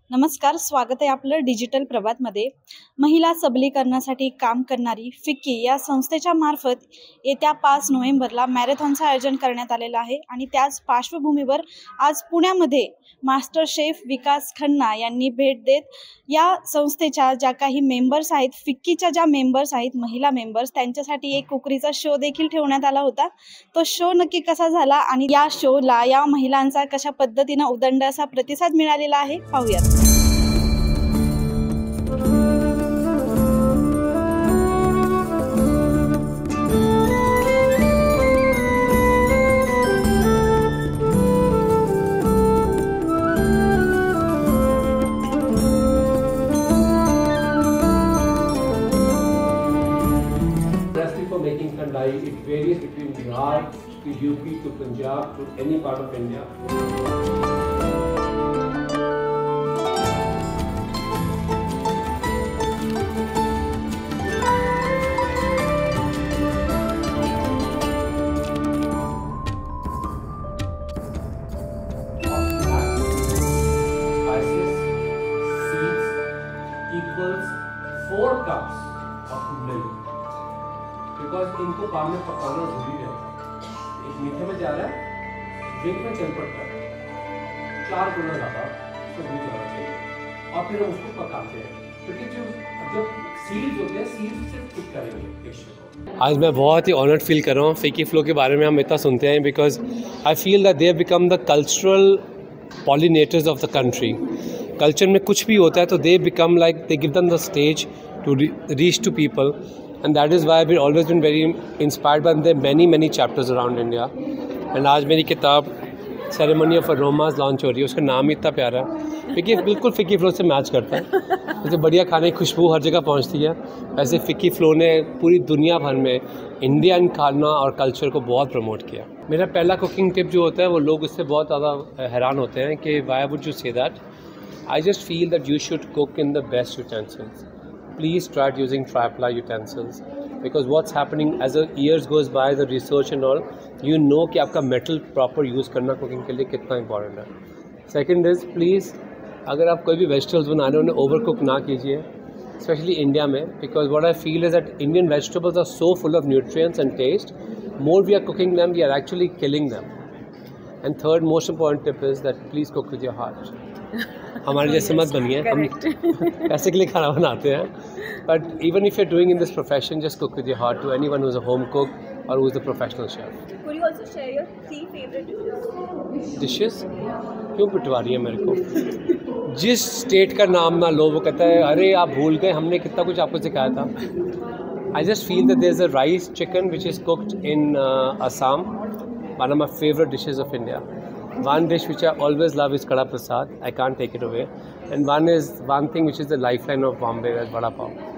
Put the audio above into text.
नमस्कार, स्वागत आहे आपलं डिजिटल प्रभातमध्ये। महिला सबलीकरणासाठी काम करणारी फिक्की या संस्थेच्या मार्फत येत्या 5 नोव्हेंबरला मॅरेथॉनचं आयोजन करण्यात आलेलं आहे आणि त्याच पार्श्वभूमीवर आज पुण्यामध्ये मास्टर शेफ विकास खन्ना यांनी भेट देत या संस्थेच्या ज्या काही मेंबर्स आहेत, फिक्कीच्या ज्या मेंबर्स आहेत, महिला मेंबर्स, त्यांच्यासाठी एक कुकरीचा शो देखील ठेवण्यात आला होता। तो शो नक्की कसा झाला आणि या शोला या महिलांचा कशा पद्धतीने उदंड असा प्रतिसाद मिळालेला आहे, पाहूयात। For making kandai, it varies between Bihar to UP to Punjab to any part of India. Spices, seeds equals 4 cups of milk. Because इनको पानी में पकाना जरूरी रहता है। एक मीठे में जा रहा है, ड्रिंक में चल पड़ता है, 4 गुना ज़्यादा उसको दूध होना चाहिए और फिर हम उसको पकाते हैं, क्योंकि जो सीड्स होते हैं, सीड्स से कुक करेंगे डिश को। आज मैं बहुत ही ऑनर्ड फील कर रहा हूँ। फिक्की फ्लो के बारे में हम इतना सुनते हैं because I feel that they have become the cultural pollinators of the country. Culture में कुछ भी होता है तो they become like they give them the stage to reach to people, and that is why I've always been very inspired by the many chapters around India. And आज मेरी किताब ceremony of aromas launch हो रही है। उसका नाम ही इतना प्यारा है क्योंकि बिल्कुल फिक्की फ्लो से मैच करता है। जैसे बढ़िया खाने की खुशबू हर जगह पहुंचती है, वैसे फिक्की फ्लो ने पूरी दुनिया भर में इंडियन खाना और कल्चर को बहुत प्रमोट किया। मेरा पहला कुकिंग टिप जो होता है वो लोग इससे बहुत ज़्यादा हैरान होते हैं कि why would you say that. I just feel that you should cook in the best utensils. Please try using tri-ply utensils because what's happening as the years goes by, the research and all, you know कि आपका metal proper use करना cooking के लिए कितना important है। Second is please अगर आप कोई भी vegetables बना रहे हो उन्हें overcook ना कीजिए, especially India में, because what I feel is that Indian vegetables are so full of nutrients and taste. More we are cooking them, we are actually killing them. And third most important tip is that please cook with your heart. हमारे जैसे मत बनिए, हम पैसे के लिए खाना बनाते हैं, but even if you are doing in this profession just cook with your heart to anyone who is a home cook और who is a professional chef. Could you also share your 3 favorite dishes क्यों पिटवा रही है मेरे को? जिस state का नाम ना लो वो कहता है अरे आप भूल गए, हमने कितना कुछ आपको सिखाया था। I just feel that there is a rice chicken which is cooked in Assam, one of my favorite dishes of India. One dish which I always love is Kada Prasad. I can't take it away. And one thing which is the lifeline of Bombay, is Vada Pav.